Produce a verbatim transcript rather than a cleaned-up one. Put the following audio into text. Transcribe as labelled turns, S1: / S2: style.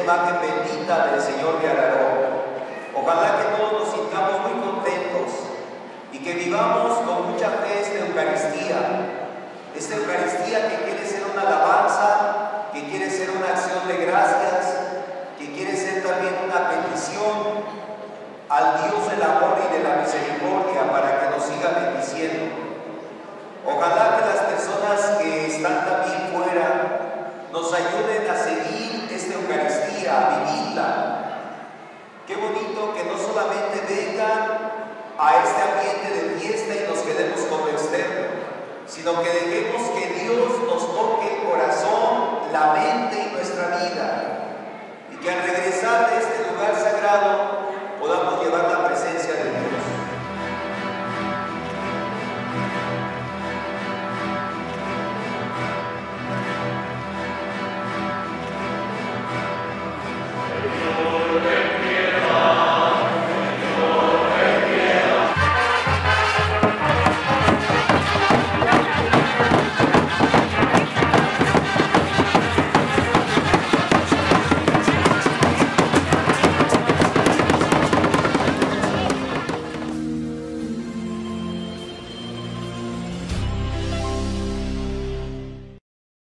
S1: imagen bendita del Señor de Aarón. Ojalá que todos nos sintamos muy contentos y que vivamos con mucha fe esta Eucaristía. Esta Eucaristía que quiere ser una alabanza, que quiere ser una acción de gracias, que quiere ser también una petición al Dios del amor y de la misericordia para que nos siga bendiciendo. Ojalá que las personas que están también fuera nos ayuden a seguir esta Eucaristía, a vivirla. Qué bonito que no solamente vengan a este ambiente de fiesta y nos quedemos con lo externo, sino que dejemos que Dios nos toque el corazón, la mente y nuestra vida.